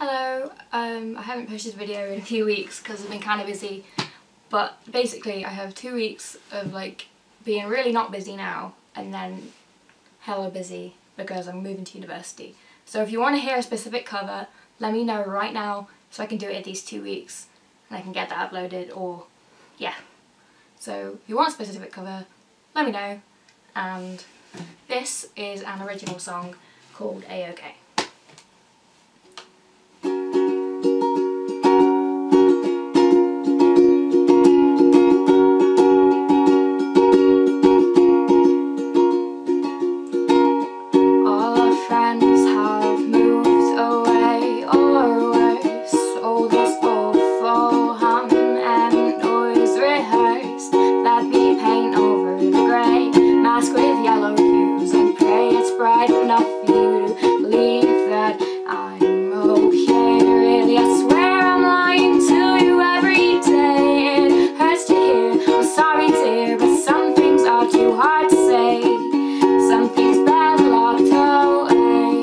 Hello, I haven't posted a video in a few weeks because I've been kind of busy, but basically I have 2 weeks of like being really not busy now and then hella busy because I'm moving to university. So if you want to hear a specific cover, let me know right now so I can do it in these 2 weeks and I can get that uploaded, or yeah. So if you want a specific cover, let me know. And this is an original song called A-OK. Bright enough for you to believe that I'm okay. Really, I swear I'm lying to you every day. It hurts to hear, I'm sorry dear, but some things are too hard to say. Some things bad locked away,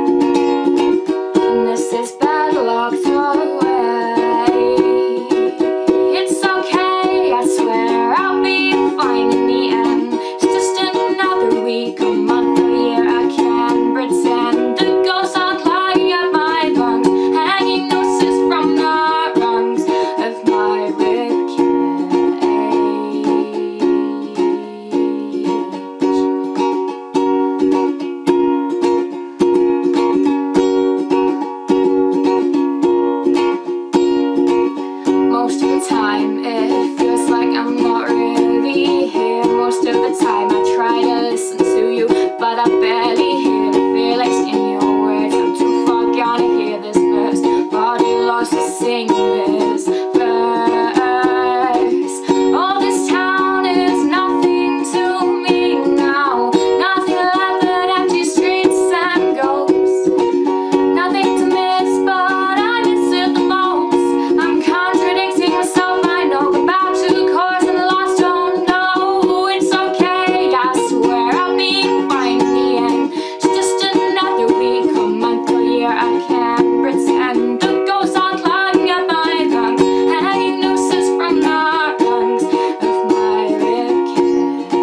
and this is bad locked away. It's okay, I swear I'll be fine in the end. It's just another week, a month, a year. Pretend the ghosts are clogging up my lungs, hanging nooses from the rungs of my ribcage. Most of the time it feels like I'm not really here. Most of the time I try to listen to you, but I barely hear in your words. I'm too far gone to hear this verse, body lost to sing this verse. Oh, this town is nothing to me now. Nothing left but empty streets and ghosts. Nothing to miss, but I miss it the most. I'm contradicting myself, I know, about to cause and lost, don't know. It's okay, I swear I'll be fine in the end. I can't pretend the ghosts are clogging up my lungs, hanging nooses from the rungs of my ribcage.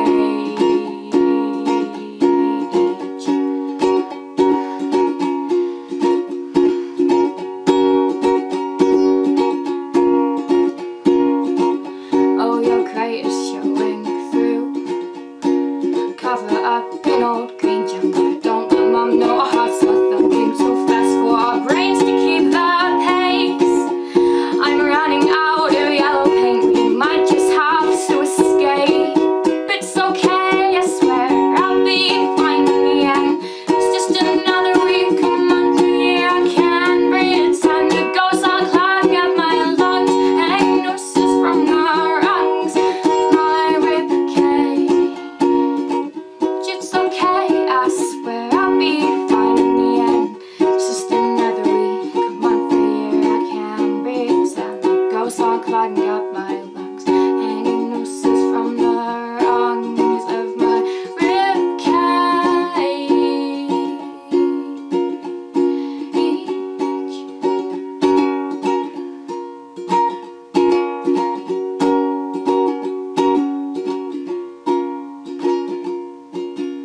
Oh, your crate is showing through. Cover up in old green junk. Don't let mum know our hearts are thumping so fast for our brains to keep the pace. I'm running out of yellow paint, we might just have to escape. It's okay, I swear I'll be fine in the end. It's just another week, a month, a year. I can't pretend the ghosts are clogging up my lungs, hanging nooses from the rungs of my ribcage. It's okay, I swear I'll be fine in the end. It's just another week, a month, a year. I can't pretend the ghosts are clogging up my lungs, hanging nooses from the rungs of my ribcage.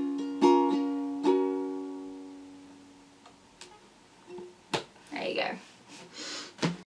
There you go.